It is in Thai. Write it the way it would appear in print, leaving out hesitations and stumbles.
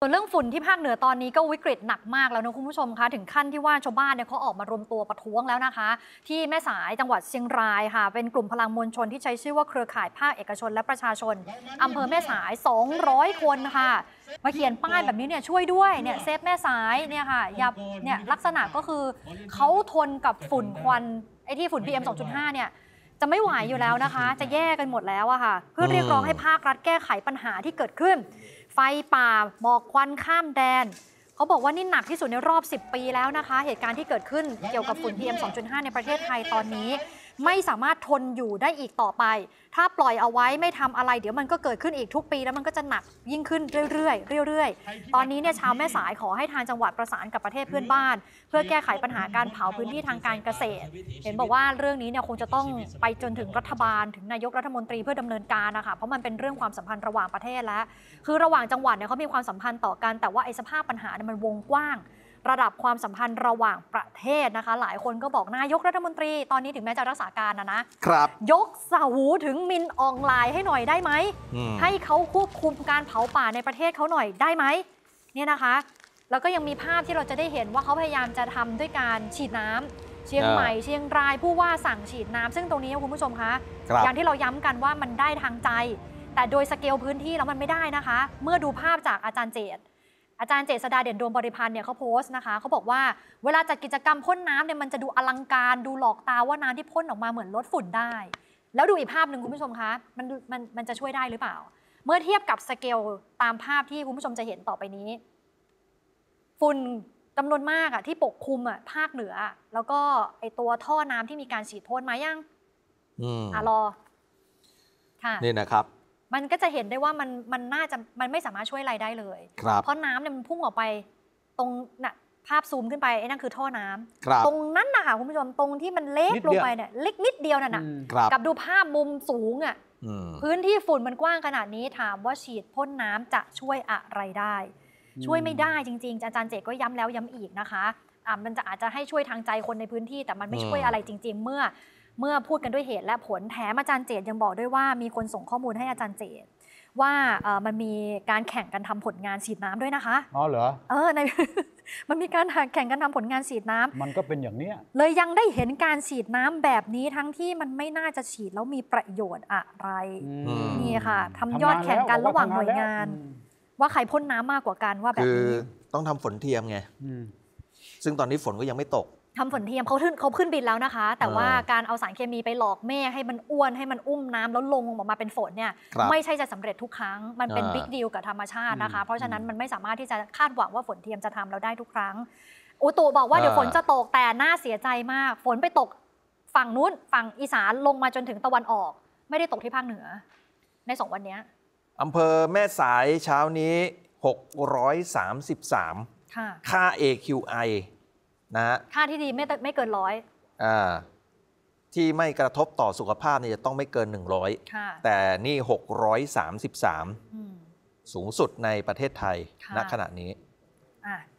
ส่วนเรื่องฝุ่นที่ภาคเหนือตอนนี้ก็วิกฤตหนักมากแล้วนะคุณผู้ชมคะถึงขั้นที่ว่าชาวบ้านเนี่ยเขาออกมารวมตัวประท้วงแล้วนะคะที่แม่สายจังหวัดเชียงรายค่ะเป็นกลุ่มพลังมวลชนที่ใช้ชื่อว่าเครือข่ายภาคเอกชนและประชาชนอำเภอแม่สาย200 คนค่ะมาเขียนป้ายแบบนี้เนี่ยช่วยด้วยเนี่ยเซฟแม่สายเนี่ยค่ะอย่าเนี่ยลักษณะก็คือเขาทนกับฝุ่นควันไอ้ที่ฝุ่น PM 2.5เนี่ยจะไม่ไหวอยู่แล้วนะคะจะแย่กันหมดแล้วอะค่ะเพื่อเรียกร้องให้ภาครัฐแก้ไขปัญหาที่เกิดขึ้นไฟป่าหมอกควันข้ามแดนเขาบอกว่านี่หนักที่สุดในรอบ10 ปีแล้วนะคะเหตุการณ์ที่เกิดขึ้นเกี่ยวกับฝุ่น PM 2.5 ในประเทศไทยตอนนี้ไม่สามารถทนอยู่ได้อีกต่อไปถ้าปล่อยเอาไว้ไม่ทำอะไรเดี๋ยวมันก็เกิดขึ้นอีกทุกปีแล้วมันก็จะหนักยิ่งขึ้นเรื่อยๆตอนนี้เนี่ยชาวแม่สายขอให้ทางจังหวัดประสานกับประเทศเพื่อนบ้านเพื่อแก้ไขปัญหาการเผาพื้นที่ทางการเกษตรเห็นบอกว่าเรื่องนี้เนี่ยคงจะต้องไปจนถึงรัฐบาลถึงนายกรัฐมนตรีเพื่อดำเนินการนะคะเพราะมันเป็นเรื่องความสัมพันธ์ระหว่างประเทศแล้วคือระหว่างจังหวัดเนี่ยเขามีความสัมพันธ์ต่อกันแต่ว่าไอ้สภาพปัญหาเนี่ยมันวงกว้างระดับความสัมพันธ์ระหว่างประเทศนะคะหลายคนก็บอกนายกรัฐมนตรีตอนนี้ถึงแม้จะรักษาการนะครับยกเสาหูถึงมินออนไลน์ให้หน่อยได้ไหมให้เขาควบคุมการเผาป่าในประเทศเขาหน่อยได้ไหมเนี่ยนะคะแล้วก็ยังมีภาพที่เราจะได้เห็นว่าเขาพยายามจะทำด้วยการฉีดน้ำเชียงใหม่เชียงรายผู้ว่าสั่งฉีดน้ำซึ่งตรงนี้คุณผู้ชมคะอย่างที่เราย้ำกันว่ามันได้ทางใจแต่โดยสเกลพื้นที่แล้วมันไม่ได้นะคะเมื่อดูภาพจากอาจารย์เจษฎาเด่นดวงบริพันธ์เนี่ยเขาโพสต์นะคะเขาบอกว่าเวลาจัดกิจกรรมพ่นน้ำเนี่ยมันจะดูอลังการดูหลอกตาว่าน้ำที่พ่นออกมาเหมือนลดฝุ่นได้แล้วดูอีกภาพหนึ่งคุณผู้ชมคะมันจะช่วยได้หรือเปล่าเมื่อเทียบกับสเกลตามภาพที่คุณผู้ชมจะเห็นต่อไปนี้ฝุ่นจำนวนมากที่ปกคลุมภาคเหนือแล้วก็ไอตัวท่อน้ำที่มีการฉีดพ่นมายังรอค่ะนี่นะครับมันก็จะเห็นได้ว่ามันไม่สามารถช่วยอะไรได้เลยเพราะน้ำเนี่ยมันพุ่งออกไปตรงภาพซูมขึ้นไปไอ้นั่นคือท่อน้ำตรงนั้นนะคะคุณผู้ชมตรงที่มันเล็กลงไปเนี่ยเล็กนิดเดียวนั่นน่ะกับดูภาพมุมสูงพื้นที่ฝุ่นมันกว้างขนาดนี้ถามว่าฉีดพ่นน้ำจะช่วยอะไรได้ช่วยไม่ได้จริงๆอาจารย์เจตก็ย้ำแล้วย้ำอีกนะคะมันจะอาจจะให้ช่วยทางใจคนในพื้นที่แต่มันไม่ช่วยอะไรจริงๆเมื่อพูดกันด้วยเหตุและผลแถมอาจารย์เจตยังบอกด้วยว่ามีคนส่งข้อมูลให้อาจารย์เจตว่ามันมีการแข่งกันทำผลงานฉีดน้ำด้วยนะคะอ๋อเหรอมันมีการแข่งกันทำผลงานฉีดน้ำมันก็เป็นอย่างนี้เลยยังได้เห็นการฉีดน้ำแบบนี้ทั้งที่มันไม่น่าจะฉีดแล้วมีประโยชน์อะไรนี่ค่ะทำยอดแข่งกันระหว่างหน่วยงานว่าใครพ่นน้ำมากกว่ากันว่าแบบนี้ต้องทำฝนเทียมไงซึ่งตอนนี้ฝนก็ยังไม่ตกทำฝนเทียมเขาขึ้นบินแล้วนะคะแต่ว่าการเอาสารเคมีไปหลอกเมฆให้มันอ้วนให้มันอุ้มน้ำแล้วลงออกมาเป็นฝนเนี่ยไม่ใช่จะสำเร็จทุกครั้งมันเป็นบิ๊กดีลกับธรรมชาตินะคะเพราะฉะนั้นมันไม่สามารถที่จะคาดหวังว่าฝนเทียมจะทำเราได้ทุกครั้งอุตุบอกว่าเดี๋ยวฝนจะตกแต่น่าเสียใจมากฝนไปตกฝั่งนู้นฝั่งอีสานลงมาจนถึงตะวันออกไม่ได้ตกที่ภาคเหนือใน2 วันนี้อำเภอแม่สายเช้านี้633ค่า AQI นะค่าที่ดีไม่เกิน 100ที่ไม่กระทบต่อสุขภาพเนี่ยจะต้องไม่เกิน100แต่นี่633สูงสุดในประเทศไทยณขณะนี้